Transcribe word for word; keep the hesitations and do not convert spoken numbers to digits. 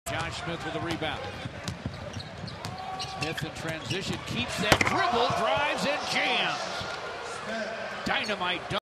Josh Smith with the rebound. Smith in transition, keeps that dribble, drives and jams. Dynamite dunk.